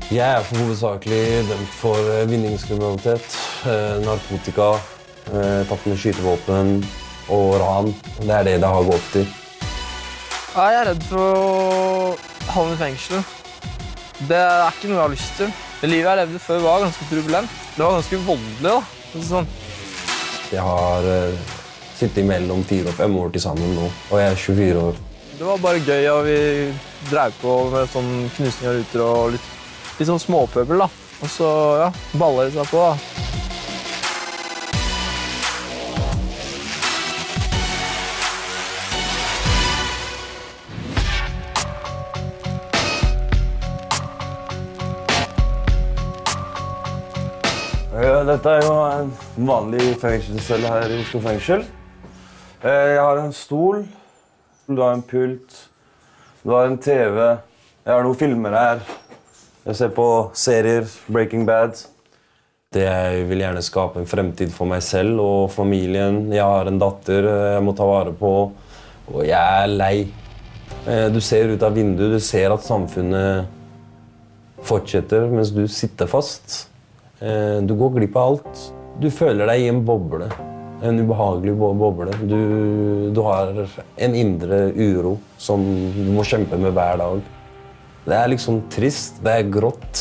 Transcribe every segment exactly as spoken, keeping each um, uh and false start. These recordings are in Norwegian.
Jeg er for hovedsakelig dømt for vinningskriminalitet, narkotika, tatt med skytevåpen og ran. Det er det det har gått til. Jeg er redd for å havne i fengsel. Det er ikke noe jeg har lyst til. Det livet jeg levde før var ganske turbulent. Det var ganske voldelig da. Sånn. Jeg har sittet imellom fire og fem år til sammen nå, og jeg er tjuefire år. Det var bare gøy, og vi drev på med sånn knusning av ruter og litt, litt sånn småpøbel da. Og så, ja, baller det seg på da. Dette er jo en vanlig fengselscelle her i Oslo fengsel. Jeg har en stol, du har en pult, du har en T V, jeg har noen filmer her. Jeg ser på serier, Breaking Bad. Det jeg vil gjerne skape en fremtid for meg selv og familien. Jeg har en datter jeg må ta vare på, og jeg er lei. Du ser ut av vinduet, du ser at samfunnet fortsetter mens du sitter fast. Du går glipp av alt. Du føler deg i en boble, en ubehagelig boble. Du, du har en indre uro som du må kjempe med hver dag. Det er liksom trist, det er grått.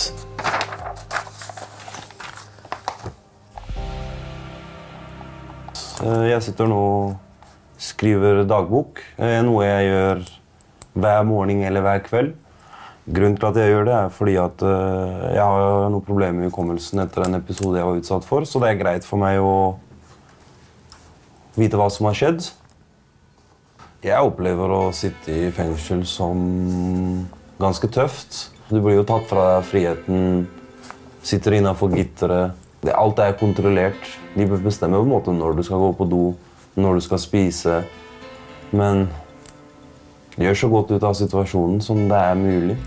Jeg sitter nå og skriver dagbok, noe jeg gjør hver morgen eller hver kveld. Grunnen til at jeg gjør det er fordi at jeg har noen problemer med hukommelsen etter en episode jeg var utsatt for, så det er greit for meg å vite hva som har skjedd. Jeg opplever å sitte i fengsel som ganske tøft. Du blir jo tatt fra friheten, sitter innenfor gitteret. Alt er kontrollert. De bestemmer på en måte når du skal gå på do, når du skal spise. Men de gjør så godt ut av situasjonen som det er mulig.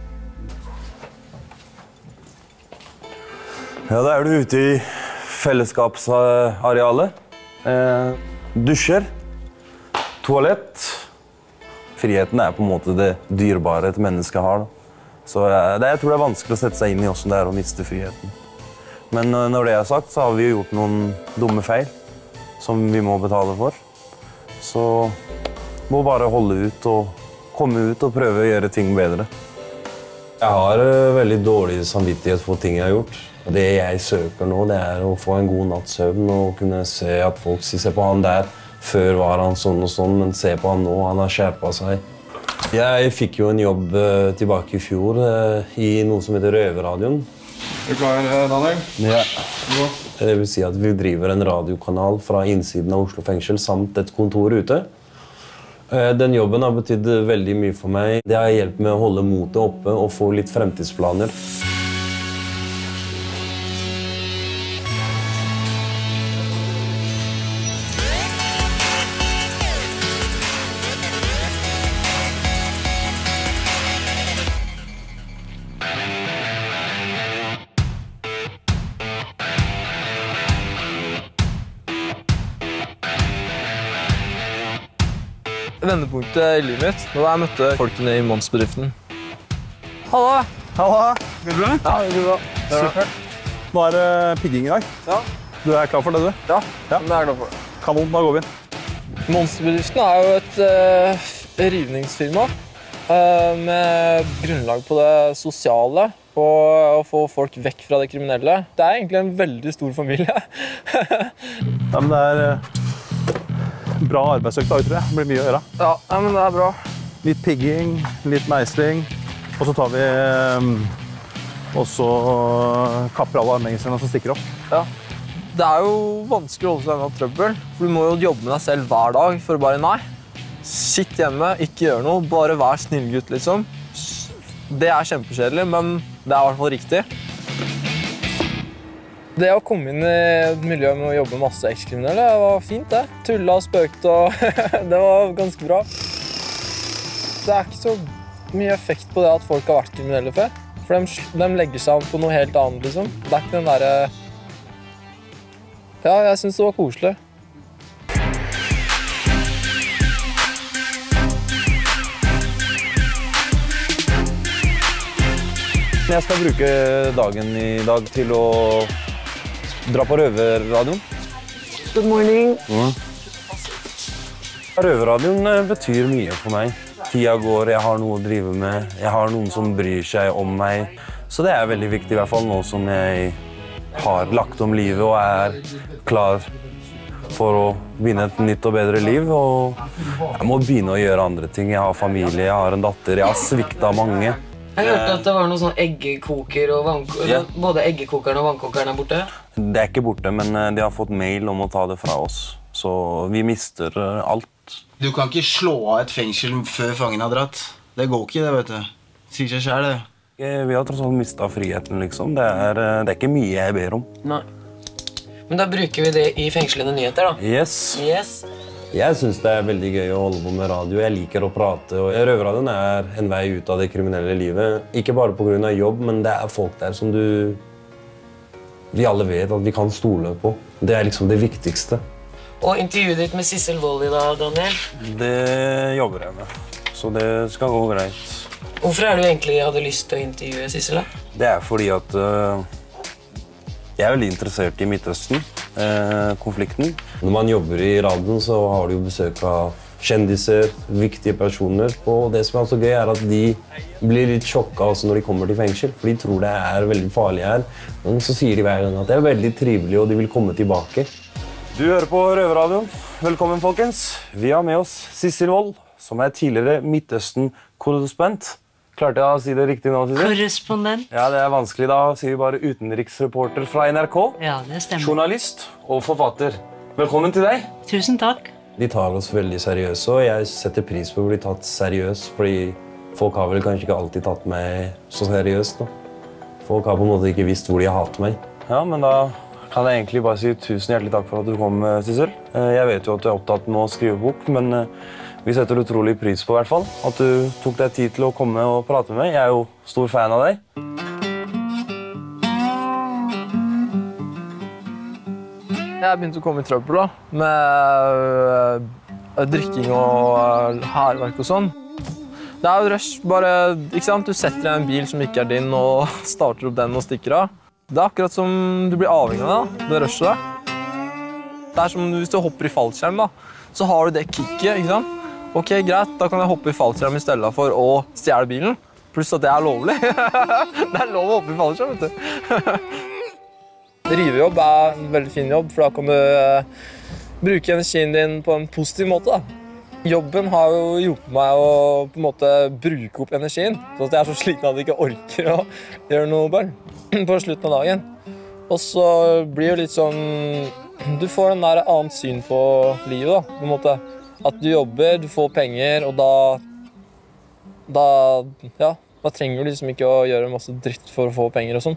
Ja, da er du ute i fellesskapsarealet. Eh, dusjer, toalett. Friheten er på en måte det dyrebare et menneske har. Da. Så eh, det, jeg tror det er vanskelig å sette seg inn i hvordan det er å miste friheten. Men eh, når det er sagt, så har vi gjort noen dumme feil som vi må betale for. Så må bare holde ut og komme ut og prøve å gjøre ting bedre. Jeg har uh, veldig dårlig samvittighet for ting jeg har gjort. Det jeg søker nå, det er å få en god natts søvn og kunne se at folk sier se på han der. Før var han sånn og sånn, men se på han nå, han har skjerpet seg. Jeg fikk jo en jobb uh, tilbake i fjor uh, i noe som heter Røverradioen. Er du klar, Daniel? Ja. Det vil si at vi driver en radiokanal fra innsiden av Oslo fengsel samt et kontor ute. Den jobben har betydd veldig mye for meg. Det har hjulpet med å holde motet oppe og få litt fremtidsplaner. Vendepunktet i livet mitt, da jeg møtte folkene i Mons-bedriften. Halla! Halla! Går det bra? Ja, det går bra. Supert. Nå er det pigging i dag. Ja. Du er klar for det, du? Ja, ja. det er jeg klar for. Kanon, da går vi. Mons-bedriften er jo et uh, rivningsfirma uh, med grunnlag på det sosiale og å få folk vekk fra det kriminelle. Det er egentlig en veldig stor familie. Ja, men det er... Uh... Bra arbeidsøkt da, tror jeg. Det blir mye å gjøre. Ja, ja, men det er bra. Litt pigging, litt meisling, og så tar vi um, og så kapper alle armhengslene som stikker opp. Ja. Det er jo vanskelig å holde seg unna trøbbel, for du må jo jobbe med deg selv hver dag for å bare nei. Sitt hjemme, ikke gjør noe, bare vær snill gutt, liksom. Det er kjempekjedelig, men det er i hvert fall riktig. Det å komme inn i et miljø med å jobbe med masse ekskriminelle, det var fint det. Tulla og spøkte, og det var ganske bra. Det er ikke så mye effekt på det at folk har vært kriminelle før. For de, de legger seg an på noe helt annet, liksom. Det er ikke den der... Ja, jeg synes det var koselig. Men jeg skal bruke dagen i dag til å dra på røverradioen. Good morning. Mm. Røverradioen betyr mye for meg. Tida går, jeg har noe å drive med, jeg har noen som bryr seg om meg. Så det er veldig viktig, i hvert fall nå som jeg har lagt om livet og er klar for å begynne et nytt og bedre liv. Og jeg må begynne å gjøre andre ting. Jeg har familie, jeg har en datter, jeg har sviktet mange. Jeg hørte at det var noen sånn eggekoker og vannkoker. Ja. Både eggekokeren og vannkokeren er borte. Det er ikke borte, men de har fått mail om å ta det fra oss. Så vi mister alt. Du kan ikke slå av et fengsel før fangen har dratt. Det går ikke, det, vet du. Sier seg selv, det. Vi har tross alt mistet friheten, liksom. Det er, det er ikke mye jeg ber om. Nei. Men da bruker vi det i fengslende nyheter, da. Yes. Yes. Jeg synes det er veldig gøy å holde på med radio. Jeg liker å prate. Og Røverradioen er en vei ut av det kriminelle livet. Ikke bare på grunn av jobb, men det er folk der som du... Vi alle vet at vi kan stole på. Det er liksom det viktigste. Og intervjuet ditt med Sissel Wold i dag, Daniel? Det jobber jeg med, så det skal gå greit. Hvorfor er du egentlig hadde lyst til å intervjue Sissel, da? Det er fordi at uh, jeg er veldig interessert i Midtøsten, uh, konflikten. Når man jobber i radioen, så har du jo besøk av kjendiser, viktige personer. Og det som er så gøy er at de blir litt sjokka også når de kommer til fengsel, for de tror det er veldig farlig her. Men så sier de hver gang at det er veldig trivelig, og de vil komme tilbake. Du hører på Røverradioen. Velkommen, folkens. Vi har med oss Sissel Wold, som er tidligere Midtøsten-korrespondent. Klarte jeg å si det riktig nå, Sissel? Korrespondent. Ja, det er vanskelig. Da sier vi bare utenriksreporter fra N R K. Ja, det stemmer. Journalist og forfatter. Velkommen til deg. Tusen takk. De tar oss veldig seriøse, og jeg setter pris på å bli tatt seriøst, fordi folk har vel kanskje ikke alltid tatt meg så seriøst. Da. Folk har på en måte ikke visst hvor de har hatt meg. Ja, men da kan jeg egentlig bare si tusen hjertelig takk for at du kom, Sissel. Jeg vet jo at du er opptatt med å skrive bok, men vi setter utrolig pris på, i hvert fall, at du tok deg tid til å komme og prate med meg. Jeg er jo stor fan av deg. Jeg begynte å komme i trøbbel da, med uh, drikking og uh, hærverk og sånn. Det er jo rush, bare, ikke sant? Du setter deg i en bil som ikke er din og starter opp den og stikker av. Det er akkurat som du blir avhengig av det, det rusher deg. Det er som hvis du hopper i fallskjerm, da, så har du det kicket, ikke sant? Ok, greit, da kan jeg hoppe i fallskjerm i stedet for å stjele bilen. Pluss at det er lovlig. Det er lov å hoppe i fallskjerm, vet du. Rivejobb er en veldig fin jobb, for da kan du uh, bruke energien din på en positiv måte. Da. Jobben har jo hjulpet meg å på en måte bruke opp energien, så at jeg er så sliten at jeg ikke orker å gjøre noe bønn på slutten av dagen. Og så blir det litt sånn, du får en der annet syn på livet da, på en måte. At du jobber, du får penger, og da, da, ja, da trenger du liksom ikke å gjøre masse dritt for å få penger og sånn.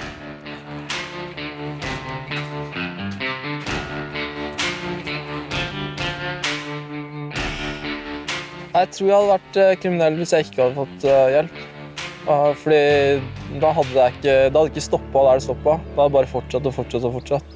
Jeg tror jeg hadde vært kriminell hvis jeg ikke hadde fått hjelp. Fordi da hadde det ikke, det hadde ikke stoppet der det stoppet. Det hadde bare fortsatt og fortsatt og fortsatt.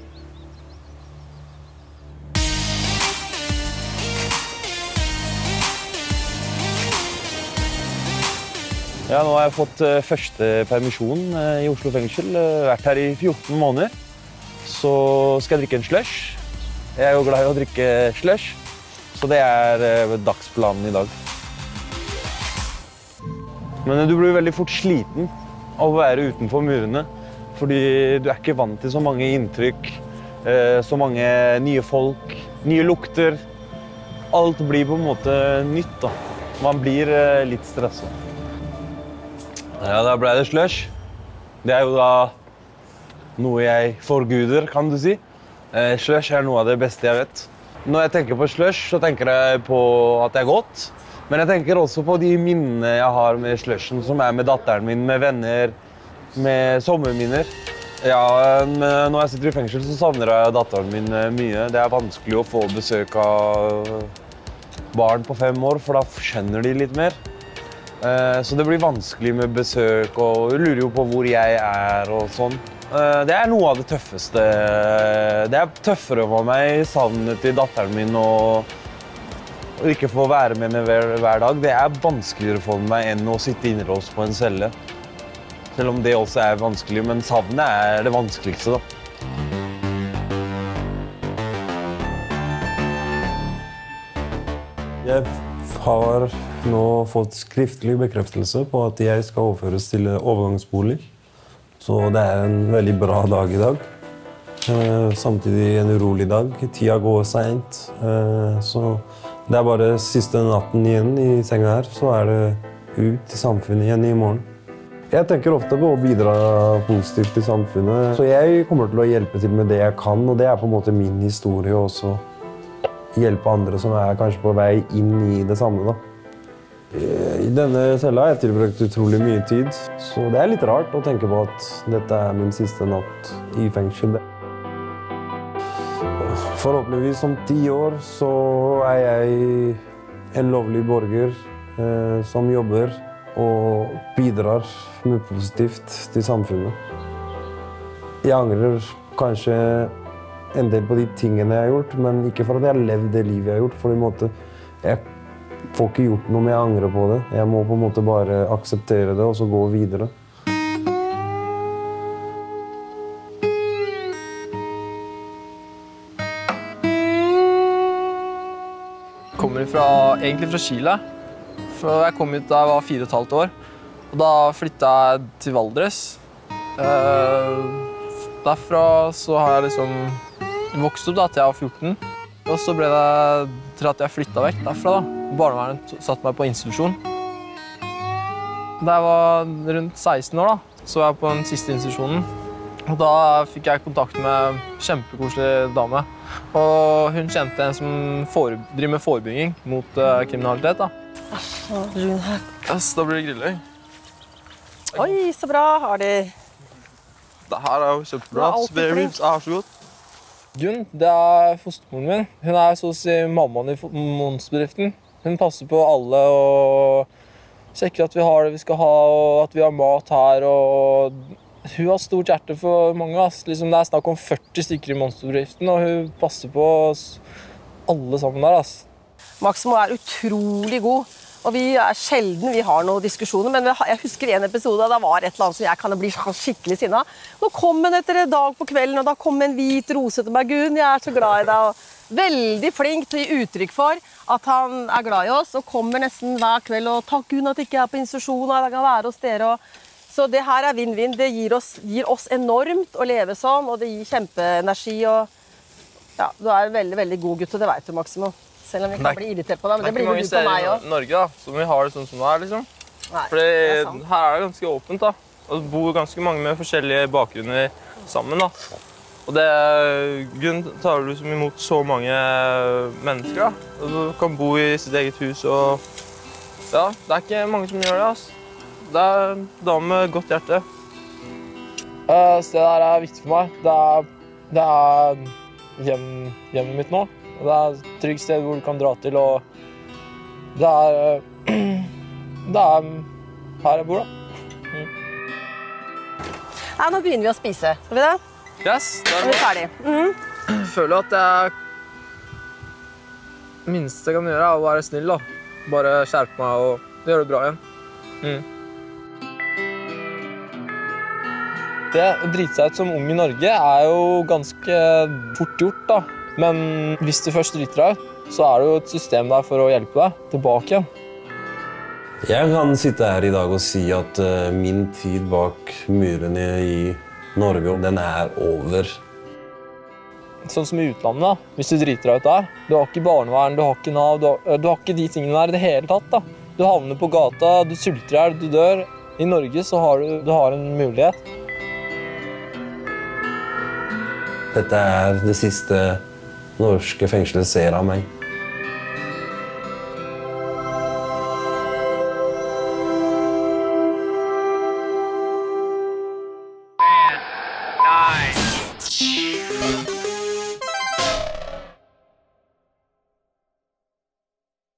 Ja, nå har jeg fått første permisjon i Oslo fengsel. Vært her i fjorten måneder. Så skal jeg drikke en slush. Jeg er jo glad i å drikke slush. Så det er dagsplanen i dag. Men du blir veldig fort sliten av å være utenfor murene. Fordi du er ikke vant til så mange inntrykk, så mange nye folk, nye lukter. Alt blir på en måte nytt da. Man blir litt stresset. Ja, da ble det slush. Det er jo da noe jeg forguder, kan du si. Slush er noe av det beste jeg vet. Når jeg tenker på slush, så tenker jeg på at det er godt. Men jeg tenker også på de minnene jeg har med slushen, som er med datteren min, med venner, med sommerminner. Ja, når jeg sitter i fengsel, så savner jeg datteren min mye. Det er vanskelig å få besøk av barn på fem år, for da skjønner de litt mer. Så det blir vanskelig med besøk, og jeg lurer jo på hvor jeg er og sånn. Det er noe av det tøffeste. Det er tøffere for meg, savnet til datteren min, og ikke få være med henne hver, hver dag. Det er vanskeligere for meg enn å sitte innelåst på en celle. Så Selv om det også er vanskelig, men savnet er det vanskeligste, da. Jeg har nå fått skriftlig bekreftelse på at jeg skal overføres til overgangsbolig. Så det er en veldig bra dag i dag. Samtidig en urolig dag. Tida går sent. Så det er bare siste natten igjen i senga her, så er det ut i samfunnet igjen i morgen. Jeg tenker ofte på å bidra positivt i samfunnet. Så jeg kommer til å hjelpe til med det jeg kan, og det er på en måte min historie også. Hjelpe andre som er kanskje på vei inn i det samme, da. I denne cella har jeg tilbrakt utrolig mye tid, så det er litt rart å tenke på at dette er min siste natt i fengsel. Forhåpentligvis om ti år så er jeg en lovlig borger eh, som jobber og bidrar med positivt til samfunnet. Jeg angrer kanskje en del på de tingene jeg har gjort, men ikke for at jeg har levd det livet jeg har gjort. For en måte, jeg får ikke gjort noe med jeg angrer på det. Jeg må på en måte bare akseptere det og så gå videre. Jeg kommer fra, egentlig fra Chile. For jeg kom hit da jeg var fire og et halvt år. Og da flyttet jeg til Valdres. Derfra så har jeg liksom vokst opp da, til jeg var fjorten. Og så ble det til at jeg flyttet vekk derfra. da. Barnevernet satte meg på institusjon. Da jeg var rundt seksten år, da, så var jeg på den siste institusjonen. Og da fikk jeg kontakt med en kjempekoselig dame. Og hun kjente en som driver med forebygging mot uh, kriminalitet. da. Yes, da blir det grilling. Oi, så bra har de. Det her er jo kjempebra. Spare-ribs er så godt. Gunn, det er fostermoren min. Hun er så å si mammaen i Mons-bedriften. Hun passer på alle og sjekker at vi har det vi skal ha, og at vi har mat her. Og hun har stort hjerte for mange. Ass. Liksom, det er snakk om førti stykker i Mons-bedriften, og hun passer på oss alle sammen der. Ass. Maximo er utrolig god. Og vi er sjelden vi har noen diskusjoner, men jeg husker en episode da det var et eller annet som jeg kan bli skikkelig sinna. Nå kom han etter en dag på kvelden, og da kom en hvit rose til meg. Gunn, jeg er så glad i deg. Og veldig flink til å gi uttrykk for at han er glad i oss, og kommer nesten hver kveld og takk Gunn at jeg ikke er på institusjon, og jeg kan være hos dere. Så det her er vinn-vinn. Det gir oss, gir oss enormt å leve sånn, og det gir kjempeenergi. Og ja, du er en veldig, veldig god gutt, og det vet du, Maximo. Selv om vi kan bli irritert på deg, men det, det blir jo du på meg også. I Norge da, så vi har det sånn som det er, liksom. Nei, Fordi det er sant. Her er det ganske åpent, da. Og det bor ganske mange med forskjellige bakgrunner sammen, da. Og det Gunn tar du som imot så mange mennesker, da. Og du kan bo i sitt eget hus, og ja, det er ikke mange som gjør det, altså. Det er en dame med godt hjerte. Uh, stedet her er viktig for meg. Det er, det er hjem, hjemmet mitt nå. Det er et trygt sted hvor du kan dra til, og det er, det er her jeg bor, da. Mm. Nei, nå begynner vi å spise. Skal vi det? Yes, det er, er vi ferdig. Mm. Jeg føler at jeg det minste jeg kan gjøre er å være snill, da. Bare skjerpe meg og gjøre det bra igjen. Mm. Det å drite seg ut som ung i Norge er jo ganske fort gjort, da. Men hvis du først driter deg ut, så er det jo et system der for å hjelpe deg tilbake igjen. Jeg kan sitte her i dag og si at uh, min tid bak murene i Norge, den er over. Sånn som i utlandet, da. Hvis du driter deg ut der, du har ikke barnevern, du har ikke Nav, du har, du har ikke de tingene der i det hele tatt, da. Du havner på gata, du sulter ihjel, du dør. I Norge så har du, du har en mulighet. Dette er det siste norske fengselet ser av meg.